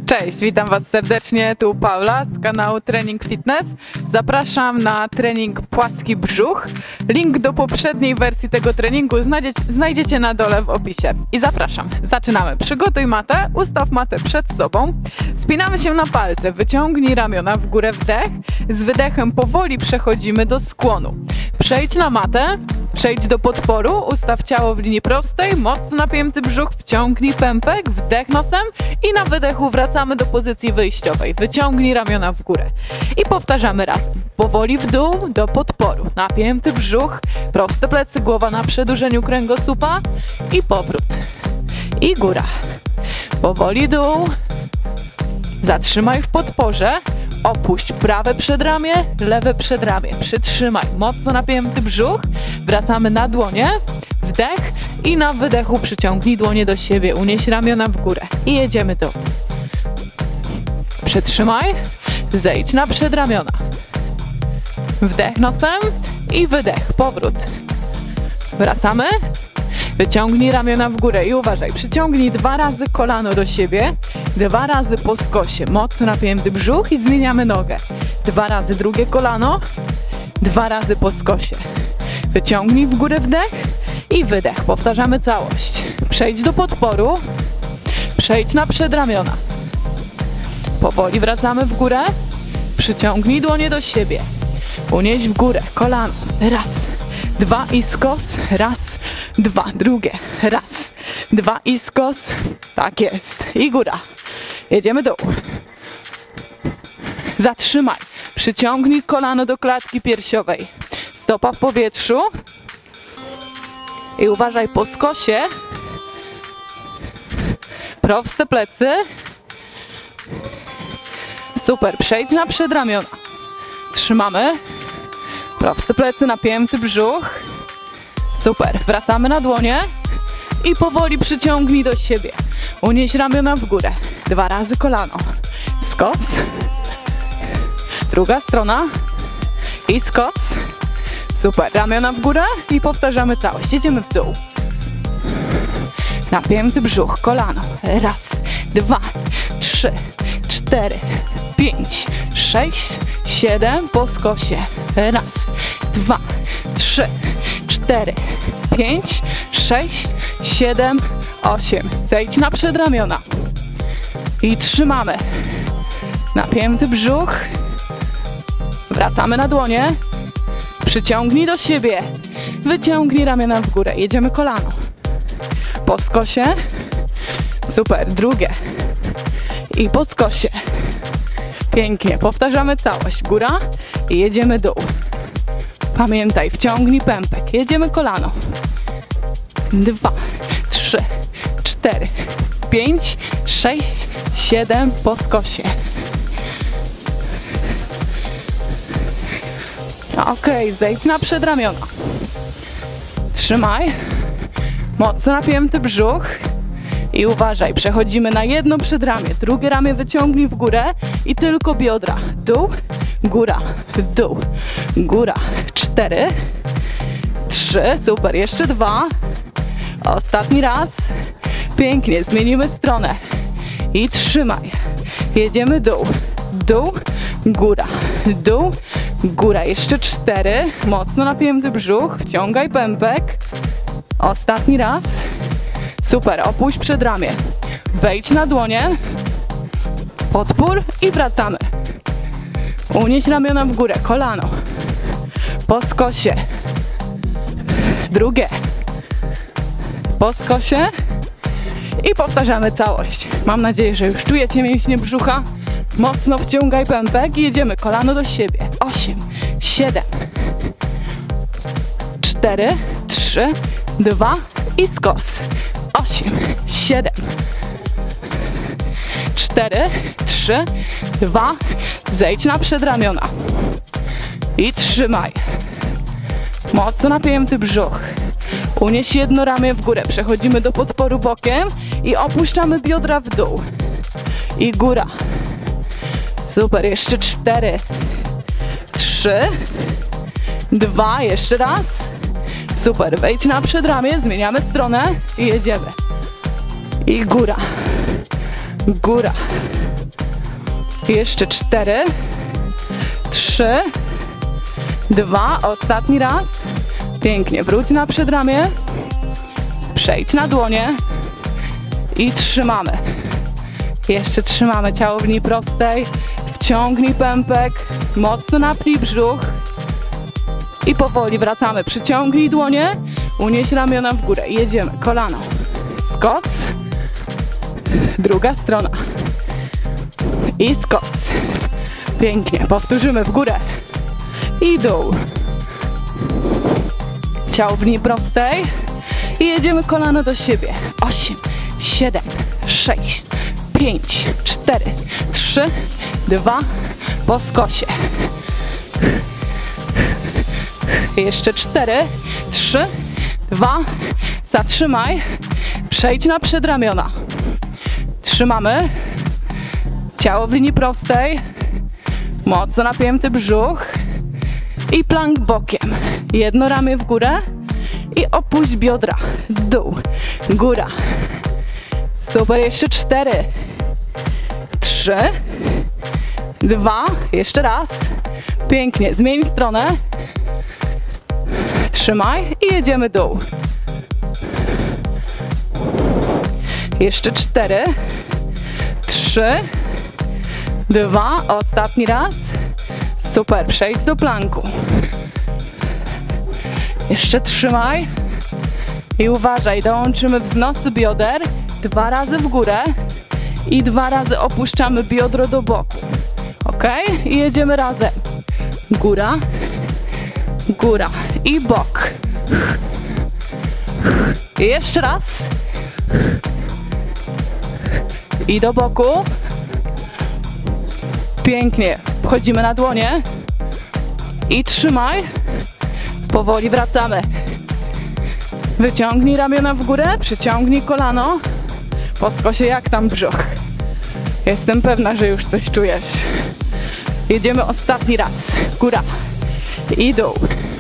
Cześć, witam Was serdecznie, tu Paula z kanału Trening Fitness. Zapraszam na trening płaski brzuch. Link do poprzedniej wersji tego treningu znajdziecie na dole w opisie. I zapraszam. Zaczynamy. Przygotuj matę, ustaw matę przed sobą. Spinamy się na palce, wyciągnij ramiona w górę, wdech. Z wydechem powoli przechodzimy do skłonu. Przejdź na matę, przejdź do podporu, ustaw ciało w linii prostej, mocno napięty brzuch, wciągnij pępek, wdech nosem i na wydechu wracamy do pozycji wyjściowej. Wyciągnij ramiona w górę. I powtarzamy razem. Powoli w dół, do podporu. Napięty brzuch, proste plecy, głowa na przedłużeniu kręgosłupa i powrót. I góra. Powoli dół. Zatrzymaj w podporze. Opuść prawe przedramię, lewe przedramię. Przytrzymaj. Mocno napięty brzuch. Wracamy na dłonie. Wdech i na wydechu przyciągnij dłonie do siebie. Unieś ramiona w górę. I jedziemy do. Przytrzymaj. Zejdź na przedramiona. Wdech nosem i wydech. Powrót. Wracamy. Wyciągnij ramiona w górę i uważaj. Przyciągnij 2 razy kolano do siebie. 2 razy po skosie. Mocno napięty brzuch i zmieniamy nogę. 2 razy drugie kolano. 2 razy po skosie. Wyciągnij w górę wdech i wydech. Powtarzamy całość. Przejdź do podporu. Przejdź na przedramiona. Powoli wracamy w górę. Przyciągnij dłonie do siebie. Unieś w górę. Kolano. Raz. 2 i skos. Raz. 2. Drugie. Raz. 2 i skos. Tak jest. I góra. Jedziemy dół. Zatrzymaj. Przyciągnij kolano do klatki piersiowej. Stopa w powietrzu. I uważaj po skosie. Proste plecy. Super. Przejdź na przedramiona. Trzymamy. Proste plecy, napięty brzuch. Super. Wracamy na dłonie. I powoli przyciągnij do siebie. Unieś ramiona w górę. 2 razy kolano. Skos. Druga strona. I skos. Super. Ramiona w górę i powtarzamy całość. Jedziemy w dół. Napięty brzuch. Kolano. Raz, 2, 3, 4, 5, 6, 7. Po skosie. Raz, 2, 3, 4, 5, 6, 7, 8. Zejdź na przedramiona. I trzymamy. Napięty brzuch. Wracamy na dłonie. Przyciągnij do siebie. Wyciągnij ramiona w górę. Jedziemy kolano. Po skosie. Super. Drugie. I po skosie. Pięknie. Powtarzamy całość. Góra. I jedziemy dół. Pamiętaj, wciągnij pępek. Jedziemy kolano. 2, 3, 4, 5, 6, 7 po skosie. Ok, zejdź na przedramiona. Trzymaj. Mocno napięty brzuch. I uważaj, przechodzimy na jedno przedramię. Drugie ramię wyciągnij w górę i tylko biodra. Dół, góra, dół, góra. 4, 3, super, jeszcze 2. Ostatni raz. Pięknie, zmienimy stronę. I trzymaj. Jedziemy dół. Dół, góra. Dół, góra. Jeszcze 4. Mocno napięty brzuch. Wciągaj pępek. Ostatni raz. Super, opuść przedramię. Wejdź na dłonie. Podpór i wracamy. Unieś ramiona w górę. Kolano. Po skosie. Drugie. Po skosie. I powtarzamy całość. Mam nadzieję, że już czujecie mięśnie brzucha. Mocno wciągaj pępek i jedziemy kolano do siebie. 8, 7, 4, 3, 2 i skos. 8, 7, 4, 3, 2. Zejdź na przedramiona. I trzymaj. Mocno napięty brzuch. Unieś jedno ramię w górę. Przechodzimy do podporu bokiem i opuszczamy biodra w dół. I góra. Super, jeszcze 4, 3, 2, jeszcze raz. Super, wejdź na przedramię, zmieniamy stronę i jedziemy. I góra, góra, Jeszcze 4, 3, 2, ostatni raz. Pięknie, wróć na przedramię. Przejdź na dłonie. I trzymamy. Jeszcze trzymamy ciało w linii prostej. Wciągnij pępek. Mocno napnij brzuch. I powoli wracamy. Przyciągnij dłonie. Unieś ramiona w górę. Jedziemy. Kolano. Skos. Druga strona. I skos. Pięknie. Powtórzymy w górę. I dół. Ciało w linii prostej. I jedziemy kolano do siebie. 8, 7, 6, 5, 4, 3, 2, po skosie. Jeszcze 4, 3, 2, zatrzymaj. Przejdź na przedramiona. Trzymamy. Ciało w linii prostej. Mocno napięty brzuch. I plank bokiem. Jedno ramię w górę. I opuść biodra. Dół. Góra. Super. Jeszcze 4, 3, 2. Jeszcze raz. Pięknie. Zmień stronę. Trzymaj i jedziemy dół. Jeszcze 4, 3, 2. Ostatni raz. Super. Przejdź do planku. Jeszcze trzymaj. I uważaj. Dołączymy wznosy bioder. 2 razy w górę. I 2 razy opuszczamy biodro do boku. Ok? I jedziemy razem. Góra. Góra. I bok. I jeszcze raz. I do boku. Pięknie. Wchodzimy na dłonie. I trzymaj. Powoli wracamy. Wyciągnij ramiona w górę. Przyciągnij kolano. Po skosie jak tam brzuch. Jestem pewna, że już coś czujesz. Jedziemy ostatni raz. Góra. I dół.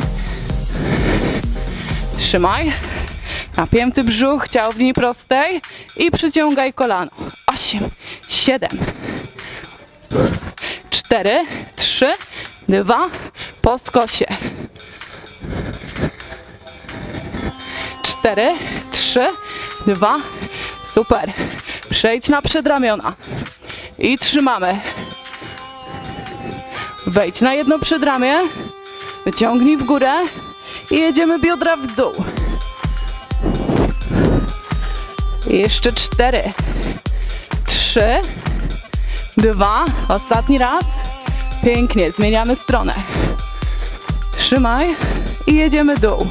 Trzymaj. Napięty brzuch, ciało w linii prostej. I przyciągaj kolano. 8, 7, 4, 3, 2. Po skosie. 4, 3, 2. Super. Przejdź na przedramiona. I trzymamy. Wejdź na jedno przedramię. Wyciągnij w górę. I jedziemy biodra w dół. I jeszcze 4, 3, 2. Ostatni raz. Pięknie. Zmieniamy stronę. Trzymaj. I jedziemy dół.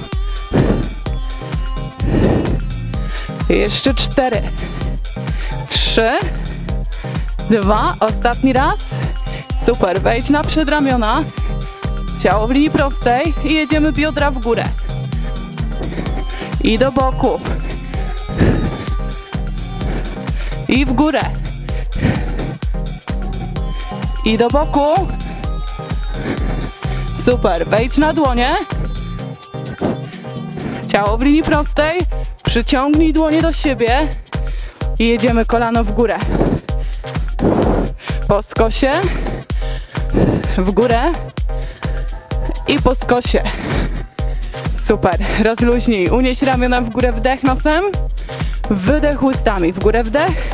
I jeszcze 4, 3, 2. Ostatni raz. Super. Wejdź na przedramiona. Ciało w linii prostej. I jedziemy biodra w górę. I do boku. I w górę. I do boku. Super. Wejdź na dłonie. Ciało w linii prostej. Przyciągnij dłonie do siebie. I jedziemy kolano w górę. Po skosie. W górę. I po skosie. Super. Rozluźnij. Unieś ramiona w górę. Wdech nosem. Wydech ustami. W górę wdech.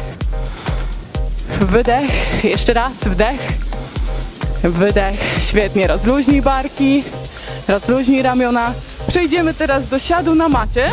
Wydech. Jeszcze raz. Wdech. Wydech. Świetnie. Rozluźnij barki. Rozluźnij ramiona. Przejdziemy teraz do siadu na macie.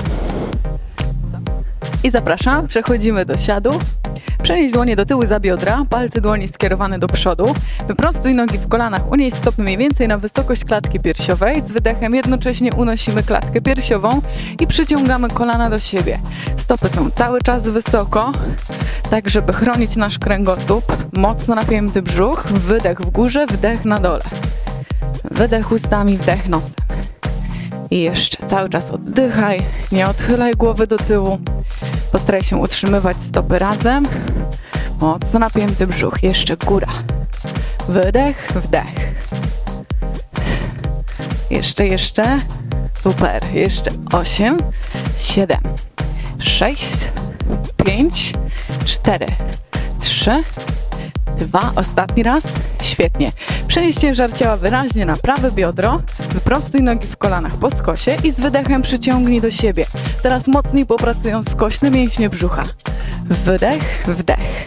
I zapraszam. Przechodzimy do siadu. Przenieś dłonie do tyłu za biodra, palce dłoni skierowane do przodu. Wyprostuj nogi w kolanach, unieś stopy mniej więcej na wysokość klatki piersiowej. Z wydechem jednocześnie unosimy klatkę piersiową i przyciągamy kolana do siebie. Stopy są cały czas wysoko, tak żeby chronić nasz kręgosłup. Mocno napięty brzuch, wydech w górze, wdech na dole. Wydech ustami, wdech nosem. I jeszcze cały czas oddychaj, nie odchylaj głowy do tyłu. Postaraj się utrzymywać stopy razem. Mocno napięty brzuch. Jeszcze góra. Wydech, wdech. Jeszcze. Super. Jeszcze 8, 7, 6, 5, 4, 3, 2, ostatni raz. Świetnie. Przenieś ciężar ciała wyraźnie na prawe biodro. Wyprostuj nogi w kolanach po skosie i z wydechem przyciągnij do siebie. Teraz mocniej popracują skośne mięśnie brzucha. Wydech, wdech.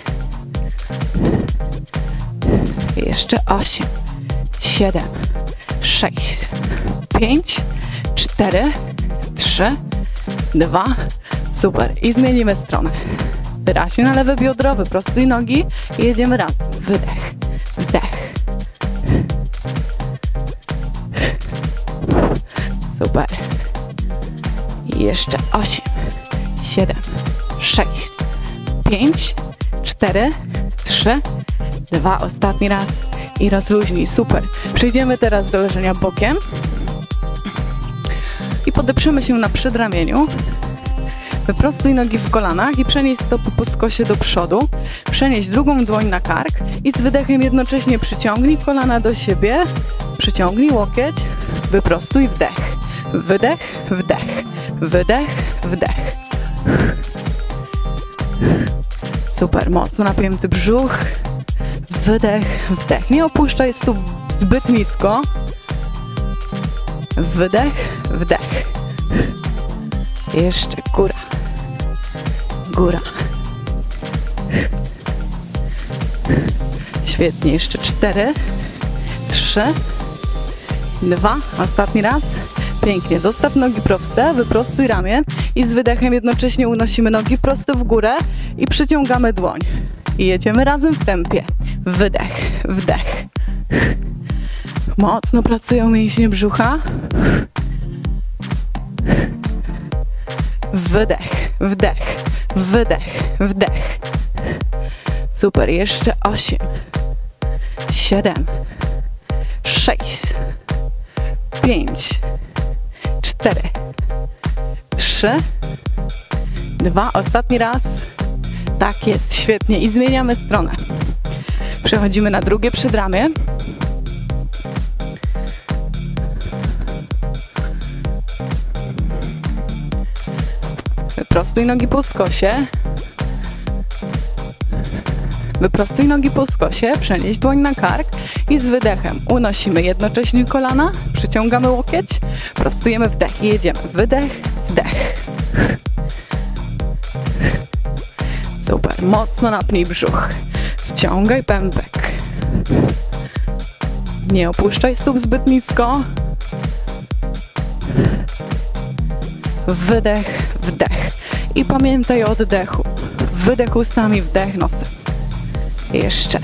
Jeszcze 8, 7, 6, 5, 4, 3, 2. Super. I zmienimy stronę. Wyraźnie na lewe biodro, wyprostuj nogi i jedziemy razem. Wydech, wdech. Super. I jeszcze 8, 7, 6, 5, 4, 3, 2. Ostatni raz. I rozluźnij. Super. Przejdziemy teraz do leżenia bokiem. I podeprzemy się na przedramieniu. Wyprostuj nogi w kolanach i przenieś stopy po skosie do przodu. Przenieś drugą dłoń na kark i z wydechem jednocześnie przyciągnij kolana do siebie. Przyciągnij łokieć. Wyprostuj wdech. Wydech, wdech. Wydech, wdech. Super. Mocno napięty brzuch. Wydech, wdech. Nie opuszczaj stóp zbyt nisko. Wydech, wdech. Jeszcze góra. Góra. Świetnie. Jeszcze 4, 3, 2. Ostatni raz. Pięknie. Zostaw nogi proste. Wyprostuj ramię i z wydechem jednocześnie unosimy nogi prosto w górę i przyciągamy dłoń. I jedziemy razem w tempie. Wydech, wdech. Mocno pracują mięśnie brzucha. Wydech, wdech, wydech, wdech. Super. Jeszcze 8, 7, 6, 5, 4, 3, 2. Ostatni raz. Tak jest. Świetnie. I zmieniamy stronę. Przechodzimy na drugie przedramię. Wyprostuj nogi po skosie. Wyprostuj nogi po skosie, przenieś dłoń na kark i z wydechem unosimy jednocześnie kolana, przyciągamy łokieć, prostujemy wdech i jedziemy. Wydech, wdech. Super. Mocno napnij brzuch. Wciągaj pępek. Nie opuszczaj stóp zbyt nisko. Wydech, wdech. I pamiętaj o oddechu. Wydech ustami, wdech nosem. Jeszcze.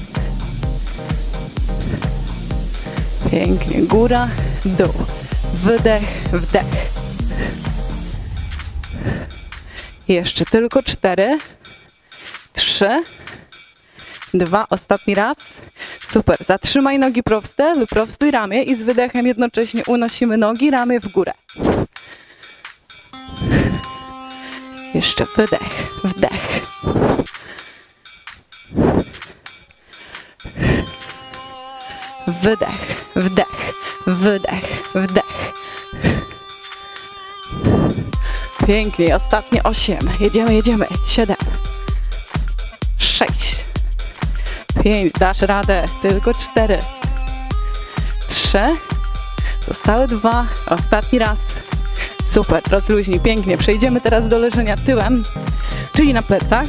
Pięknie. Góra, dół. Wydech, wdech. Jeszcze tylko 4, 3, 2. Ostatni raz. Super. Zatrzymaj nogi proste, wyprostuj ramię i z wydechem jednocześnie unosimy nogi, ramię w górę. Jeszcze wydech, wdech. Wydech, wdech, wydech, wdech. Pięknie. Ostatnie 8. Jedziemy, jedziemy. 7, 6, 5. Dasz radę. Tylko 4, 3. Zostały 2. Ostatni raz. Super. Rozluźnij. Pięknie. Przejdziemy teraz do leżenia tyłem, czyli na plecach.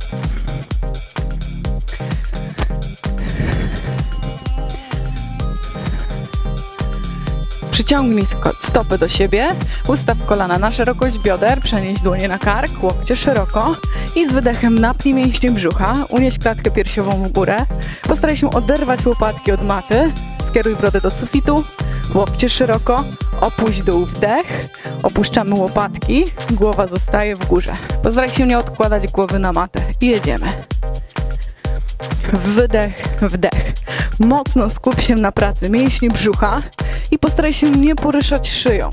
Przyciągnij stopy do siebie, ustaw kolana na szerokość bioder, przenieś dłonie na kark, łokcie szeroko i z wydechem napnij mięśnie brzucha, unieś klatkę piersiową w górę, postaraj się oderwać łopatki od maty, skieruj brodę do sufitu, łokcie szeroko, opuść dół, wdech, opuszczamy łopatki, głowa zostaje w górze. Postaraj się nie odkładać głowy na matę i jedziemy. Wydech, wdech. Mocno skup się na pracy mięśni brzucha i postaraj się nie poruszać szyją.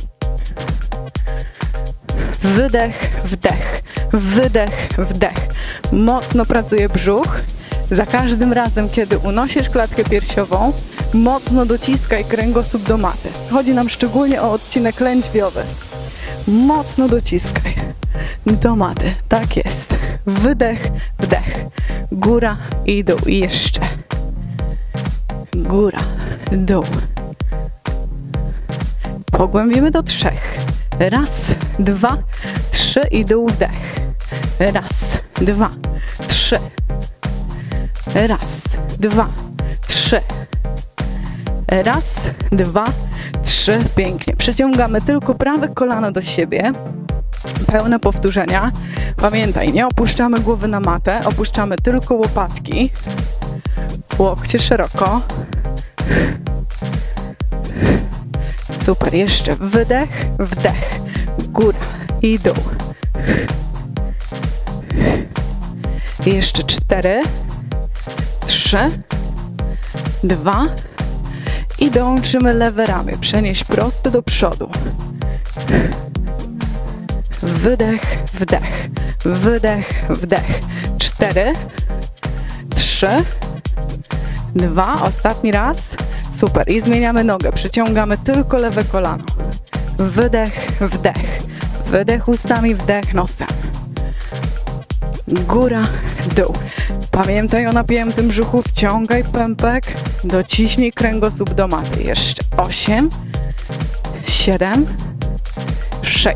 Wydech, wdech, wydech, wdech. Mocno pracuje brzuch. Za każdym razem, kiedy unosisz klatkę piersiową, mocno dociskaj kręgosłup do maty. Chodzi nam szczególnie o odcinek lędźwiowy. Mocno dociskaj do maty. Tak jest. Wydech, wdech. góra i dół. I jeszcze. Góra, dół. Pogłębimy do 3. Raz, 2, 3 i dół, wdech. Raz, 2, 3. Raz, 2, 3. Raz, 2, 3. Pięknie. Przeciągamy tylko prawe kolano do siebie. Pełne powtórzenia. Pamiętaj, nie opuszczamy głowy na matę, opuszczamy tylko łopatki. Łokcie szeroko. Super, jeszcze wydech, wdech, góra i dół. I jeszcze 4, 3, 2 i dołączymy lewe ramię. Przenieść prosto do przodu. Wydech, wdech, wydech, wdech. 4, 3, 2, ostatni raz. Super. I zmieniamy nogę. Przyciągamy tylko lewe kolano. Wydech, wdech. Wydech ustami, wdech nosem. Góra, dół. Pamiętaj o napiętym brzuchu. Wciągaj pępek. Dociśnij kręgosłup do maty. Jeszcze 8, 7, 6,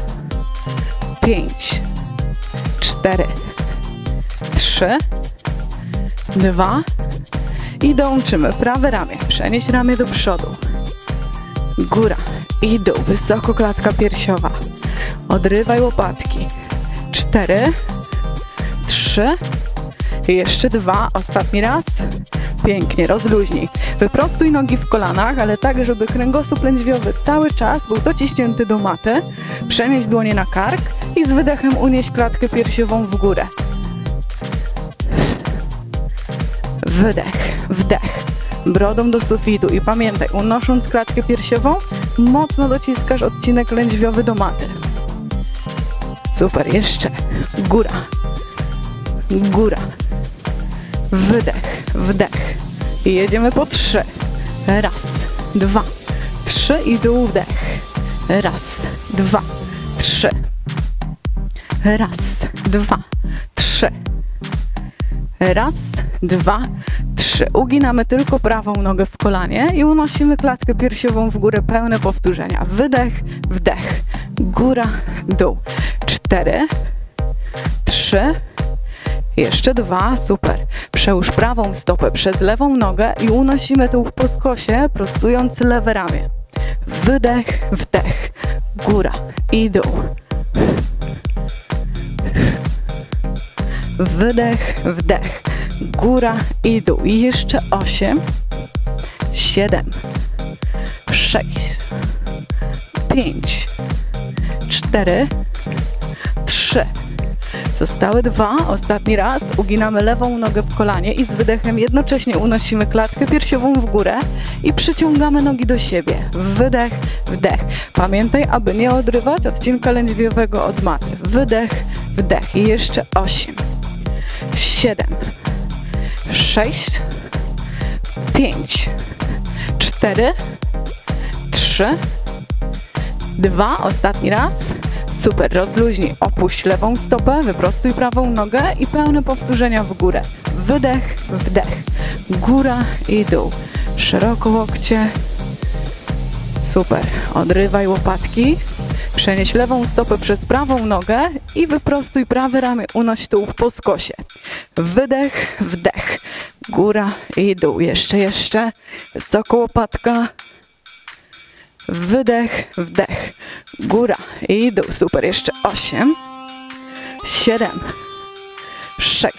5, 4, 3, 2 i dołączymy prawe ramię. Przenieś ramię do przodu. Góra i dół. Wysoko klatka piersiowa. Odrywaj łopatki. 4, 3 i jeszcze 2. Ostatni raz. Pięknie, rozluźnij. Wyprostuj nogi w kolanach, ale tak, żeby kręgosłup lędźwiowy cały czas był dociśnięty do maty. Przenieś dłonie na kark i z wydechem unieś klatkę piersiową w górę. Wydech, wdech, brodą do sufitu i pamiętaj, unosząc klatkę piersiową, mocno dociskasz odcinek lędźwiowy do maty. Super, jeszcze. Góra, góra, wydech, wdech. I jedziemy po 3. Raz, 2, 3 i dół, wdech. Raz, 2, 3. Raz, 2, 3. Raz, 2, 3. Uginamy tylko prawą nogę w kolanie i unosimy klatkę piersiową w górę. Pełne powtórzenia. Wydech, wdech. Góra, dół. 4, 3. Jeszcze 2. Super. Przełóż prawą stopę przez lewą nogę i unosimy tył po skosie, prostując lewe ramię. Wydech, wdech. Góra i dół. Wydech, wdech, góra i dół. I jeszcze 8, 7, 6, 5, 4, 3. Zostały 2. Ostatni raz. Uginamy lewą nogę w kolanie i z wydechem jednocześnie unosimy klatkę piersiową w górę i przyciągamy nogi do siebie. Wydech, wdech. Pamiętaj, aby nie odrywać odcinka lędźwiowego od maty. Wydech, wdech. I jeszcze 8, 7, 6, 5, 4, 3, 2. Ostatni raz. Super, rozluźnij. Opuść lewą stopę, wyprostuj prawą nogę i pełne powtórzenia w górę. Wydech, wdech. Góra i dół. Szeroko łokcie. Super. Odrywaj łopatki. Przenieś lewą stopę przez prawą nogę i wyprostuj prawe ramię. Unoś tył po skosie. Wydech, wdech. Góra i dół. Jeszcze. Wysoko łopatka. Wydech, wdech. Góra i dół. Super. Jeszcze 8, 7, 6,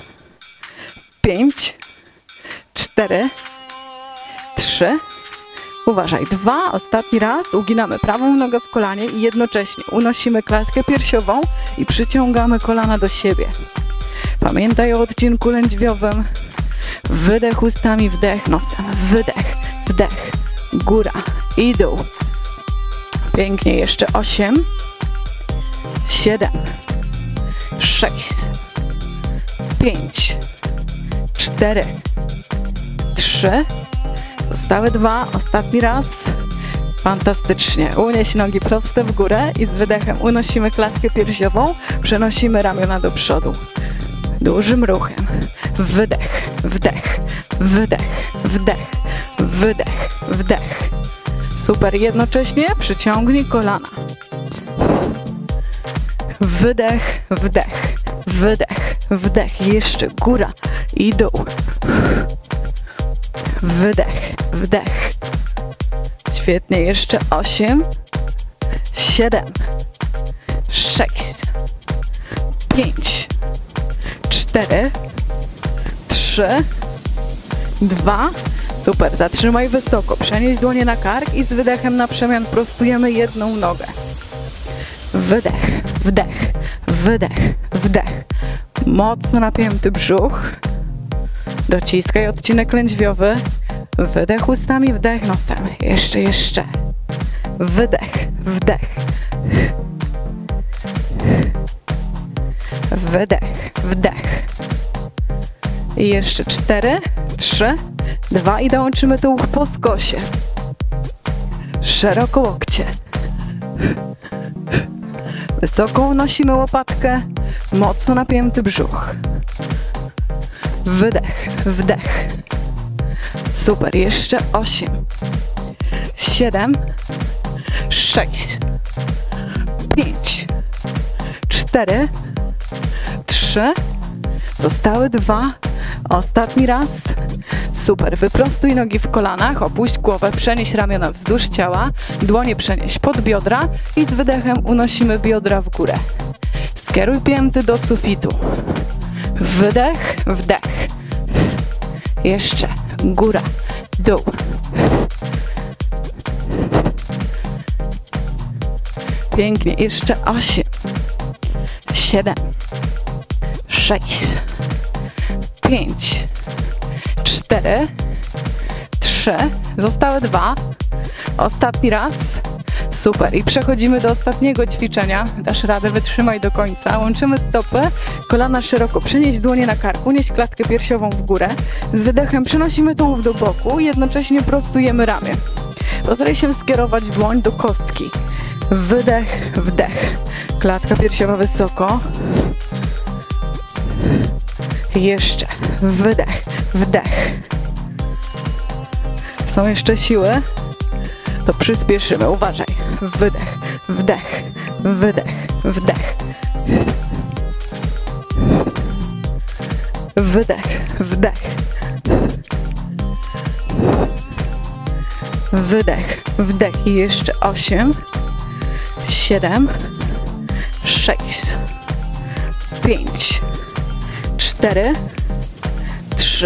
5, 4, 3. Uważaj. 2. Ostatni raz. Uginamy prawą nogę w kolanie i jednocześnie unosimy klatkę piersiową i przyciągamy kolana do siebie. Pamiętaj o odcinku lędźwiowym. Wydech ustami, wdech nosem. Wydech, wdech. Góra i dół. Pięknie. Jeszcze 8, 7, 6, 5, 4, 3. Zostały 2. Ostatni raz. Fantastycznie. Unieś nogi proste w górę i z wydechem unosimy klatkę piersiową. Przenosimy ramiona do przodu. Dużym ruchem. Wydech, wdech, wydech, wdech, wydech, wdech. Super. Jednocześnie przyciągnij kolana. Wydech, wdech, wydech, wdech. Jeszcze góra i dół. Wydech, wdech. Świetnie. Jeszcze 8, 7, 6, 5, 4, 3, 2. Super. Zatrzymaj wysoko. Przenieś dłonie na kark i z wydechem na przemian prostujemy jedną nogę. Wydech, wdech, wydech, wdech. Mocno napięty brzuch. Dociskaj odcinek lędźwiowy. Wydech ustami, wdech nosem. Jeszcze. Wydech, wdech. Wydech, wdech. I jeszcze 4, 3, 2 i dołączymy tułów po skosie. Szeroko łokcie. Wysoko unosimy łopatkę. Mocno napięty brzuch. Wydech, wdech. Super. Jeszcze 8, 7, 6, 5, 4, 3. Zostały 2. Ostatni raz. Super. Wyprostuj nogi w kolanach, opuść głowę, przenieś ramiona wzdłuż ciała, dłonie przenieś pod biodra i z wydechem unosimy biodra w górę. Skieruj pięty do sufitu. Wydech, wdech. Jeszcze. Góra, dół. Pięknie. Jeszcze 8, 7, 6, 5, 4, 3. Zostały 2. Ostatni raz. Super. I przechodzimy do ostatniego ćwiczenia. Dasz radę, wytrzymaj do końca. Łączymy stopy, kolana szeroko. Przenieś dłonie na karku, unieś klatkę piersiową w górę. Z wydechem przenosimy tułów do boku, jednocześnie prostujemy ramię. Postaraj się skierować dłoń do kostki. Wydech, wdech. Klatka piersiowa wysoko. Jeszcze. Wydech, wdech. Są jeszcze siły? To przyspieszymy. Uważaj. Wydech, wdech, wydech, wdech. Wydech, wdech. Wydech, wdech. I jeszcze 8, 7, 6, 5, 4, 3,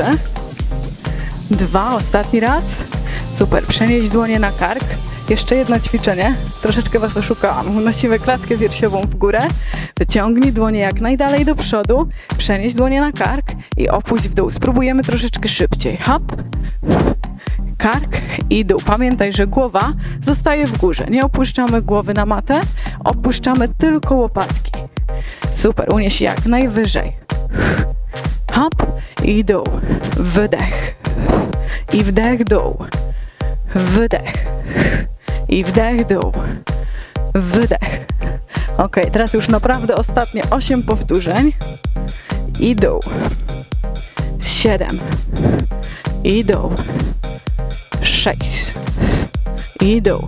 2. Ostatni raz. Super. Przenieś dłonie na kark. Jeszcze jedno ćwiczenie. Troszeczkę Was oszukałam. Unosimy klatkę piersiową w górę. Wyciągnij dłonie jak najdalej do przodu. Przenieś dłonie na kark i opuść w dół. Spróbujemy troszeczkę szybciej. Hop. Kark i dół. Pamiętaj, że głowa zostaje w górze. Nie opuszczamy głowy na matę. Opuszczamy tylko łopatki. Super. Unieś jak najwyżej. Hop i dół. Wydech. I wdech, dół. Wydech. I wdech, dół. Wydech. Ok, teraz już naprawdę ostatnie 8 powtórzeń. I dół. 7. I dół. 6. I dół.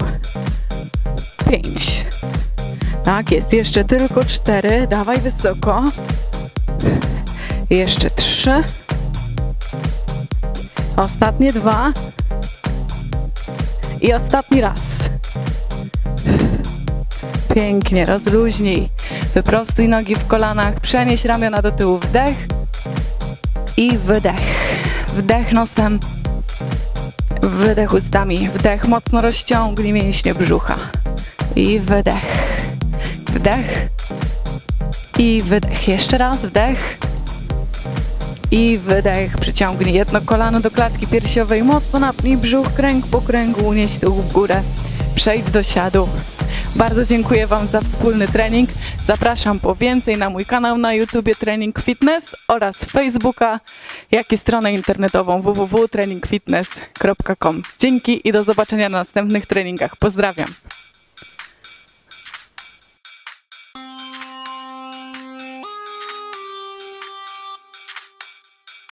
5. Tak jest, jeszcze tylko 4. Dawaj wysoko. Jeszcze 3. Ostatnie 2. I ostatni raz. Pięknie, rozluźnij. Wyprostuj nogi w kolanach, przenieś ramiona do tyłu, wdech i wydech. Wdech nosem, wydech ustami, wdech, mocno rozciągnij mięśnie brzucha. I wydech. Wdech i wydech. Jeszcze raz, wdech i wydech. Przyciągnij jedno kolano do klatki piersiowej, mocno napnij brzuch, kręg po kręgu, unieś tył w górę. Przejdź do siadu. Bardzo dziękuję Wam za wspólny trening. Zapraszam po więcej na mój kanał na YouTubie Trening Fitness oraz Facebooka, jak i stronę internetową www.treningfitness.com. Dzięki i do zobaczenia na następnych treningach. Pozdrawiam.